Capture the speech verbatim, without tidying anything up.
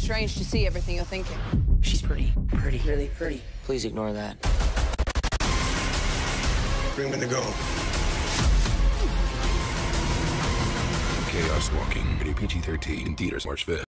strange to see everything you're thinking. She's pretty, pretty, really pretty. Please ignore that. Bring me to go. Chaos Walking, rated P G thirteen, in theaters March fifth.